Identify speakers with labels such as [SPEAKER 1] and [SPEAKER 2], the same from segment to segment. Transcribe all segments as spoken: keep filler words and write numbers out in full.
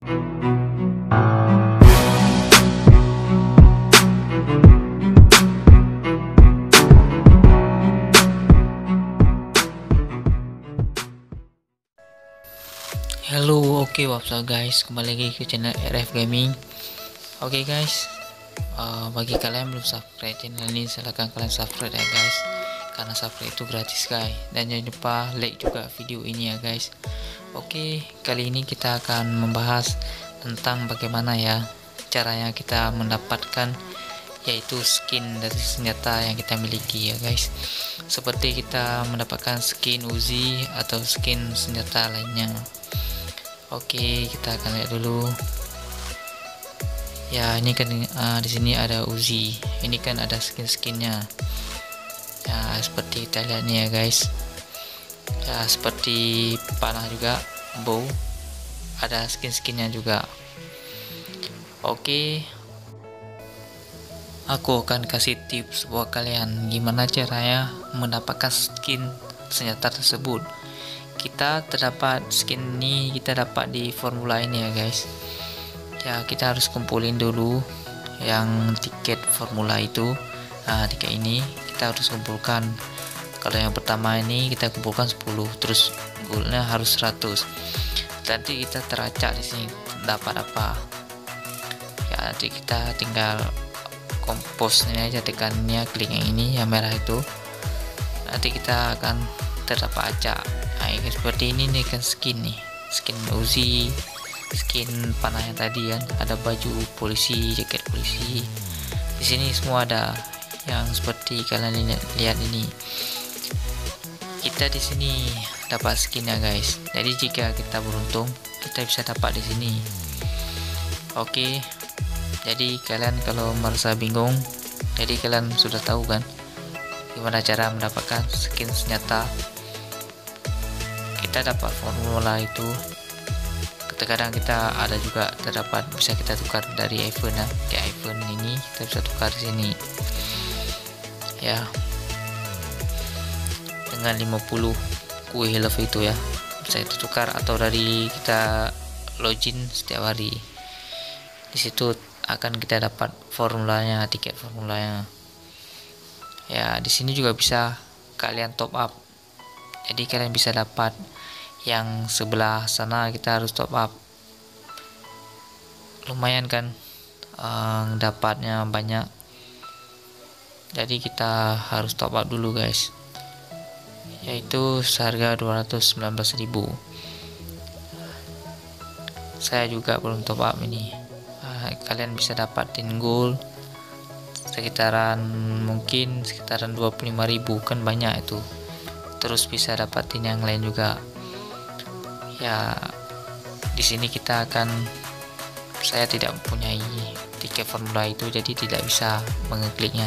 [SPEAKER 1] Halo, oke, okay, what's up guys, kembali lagi ke channel R F Gaming. Oke okay, guys, uh, bagi kalian belum subscribe channel ini, silahkan kalian subscribe ya guys, karena subscribe itu gratis guys. Dan jangan lupa like juga video ini ya guys. Oke, okay, kali ini kita akan membahas tentang bagaimana ya caranya kita mendapatkan yaitu skin dari senjata yang kita miliki ya guys. Seperti kita mendapatkan skin Uzi atau skin senjata lainnya. Oke, kita akan lihat dulu. Ya, ini kan uh, di sini ada Uzi. Ini kan ada skin-skinnya. Ya, seperti kita lihat nih ya guys. Ya, seperti panah juga, bow. Ada skin-skinnya juga. Oke. Aku akan kasih tips buat kalian gimana caranya mendapatkan skin senjata tersebut. Kita terdapat skin ini kita dapat di formula ini ya guys. Ya, kita harus kumpulin dulu yang tiket formula itu. Nah, tiket ini kita harus kumpulkan. Kalau yang pertama ini kita kumpulkan sepuluh, terus goalnya harus seratus. Nanti kita teracak di sini dapat apa. Ya, nanti kita tinggal kompos ini aja, tekannya klik yang ini yang merah itu. Nanti kita akan terdapat acak. Nah, seperti ini nih kan skin nih, skin Uzi, skin panah yang tadi kan, ada baju polisi, jaket polisi. Di sini semua ada yang seperti kalian lihat, lihat ini. Kita di sini dapat skinnya guys. Jadi jika kita beruntung, kita bisa dapat di sini. Oke. Jadi kalian kalau merasa bingung, jadi kalian sudah tahu kan gimana cara mendapatkan skin senjata. Kita dapat formula itu. Kadang kita ada juga terdapat bisa kita tukar dari iPhone ya. Kayak iPhone ini kita bisa tukar di sini. Ya. Dengan lima puluh kue love itu ya. Bisa kita tukar atau dari kita login setiap hari. Di situ akan kita dapat formulanya, tiket formulanya. Ya, di sini juga bisa kalian top up. Jadi kalian bisa dapat yang sebelah sana, kita harus top up. Lumayan kan, um, dapatnya banyak. Jadi kita harus top up dulu guys. Yaitu seharga dua ratus sembilan belas ribu. Saya juga belum top up ini. Uh, kalian bisa dapatin gold sekitaran mungkin sekitaran dua puluh lima ribu, kan banyak itu. Terus bisa dapatin yang lain juga. Ya, di sini kita akan, saya tidak mempunyai tiket formula itu, jadi tidak bisa mengekliknya.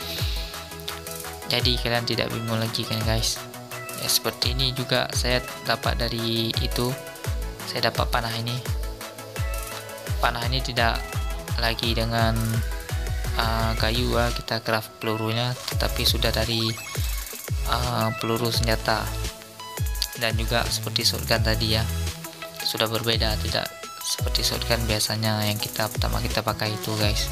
[SPEAKER 1] Jadi kalian tidak bingung lagi kan guys. Ya, seperti ini juga saya dapat dari itu. Saya dapat panah ini. Panah ini tidak lagi dengan uh, kayu ya, kita craft pelurunya, tetapi sudah dari uh, peluru senjata. Dan juga seperti shotgun tadi ya, sudah berbeda, tidak seperti shotgun biasanya yang kita pertama kita pakai itu guys.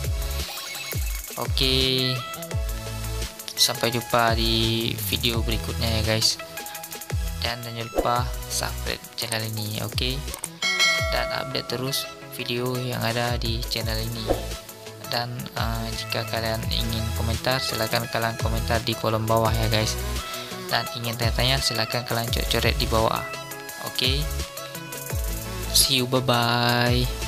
[SPEAKER 1] Oke, sampai jumpa di video berikutnya ya guys. Dan jangan lupa subscribe channel ini, oke? Dan update terus video yang ada di channel ini. Dan uh, jika kalian ingin komentar, silahkan kalian komentar di kolom bawah ya guys. Dan ingin tanya-tanya, silahkan kalian coret di bawah. Oke, okay? See you, bye bye.